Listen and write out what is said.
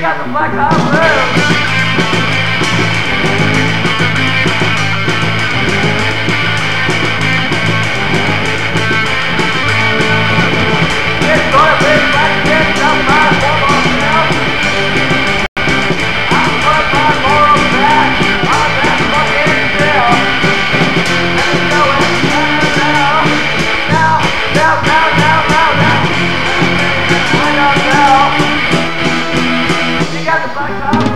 got the black hot room. It's gonna be like this, somebody for myself. I put my moral back on that fucking bill. And so it's now. I don't know. You got the black hot